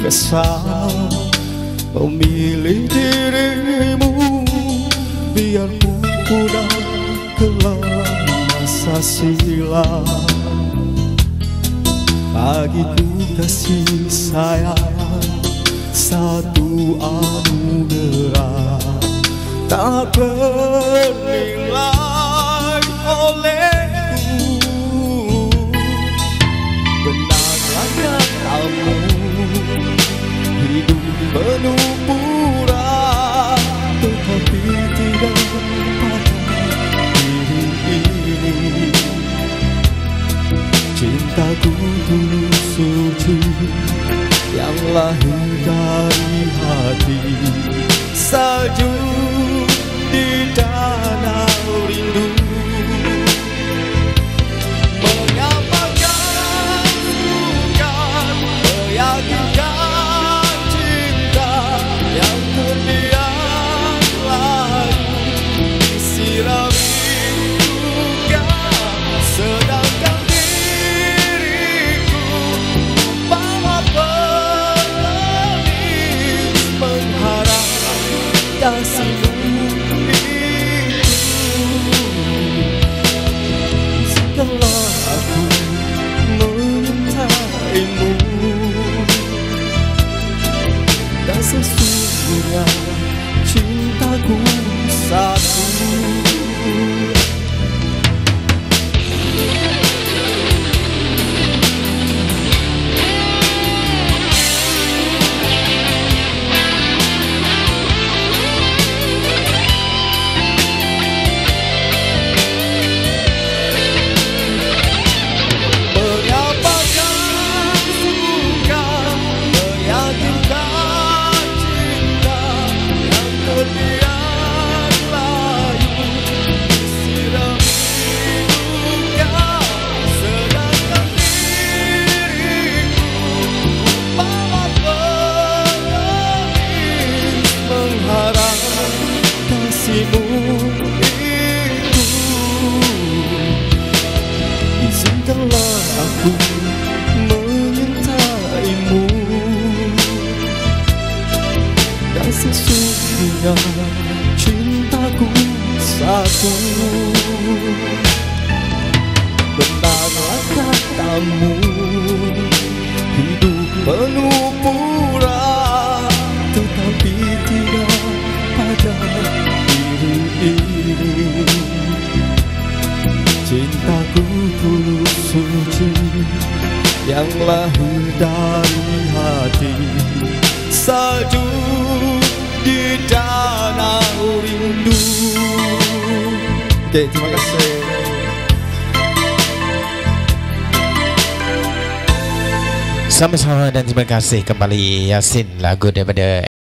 kesal memilih dirimu, biarpun udah kelam masa silam. Bagiku kasih sayang satu anugerah tak bernilai olehku. Benarlah katamu hidup penuh pura, tetapi tidak pada diri ini. Cintaku tulus suci yang lahir dari hati, salju di danau rindu. Mengapakan bukan meyakinkan cinta yang terdiam layu disirami duka, sedangkan diriku bawa penangis mengharap kasihmu. Setelah aku mencintaimu, dan sesungguhnya cintaku satu. Izinkanlah aku menyintaimu, dan sesungguhnya cintaku satu. Benarlah katamu hidup penuh pura, tetapi tidak pada diri ini. Cintaku tulus suci yang lahir dari hati, salju di danau rindu. Oke, terima kasih. Sama-sama dan terima kasih kembali Yasin, lagu daripada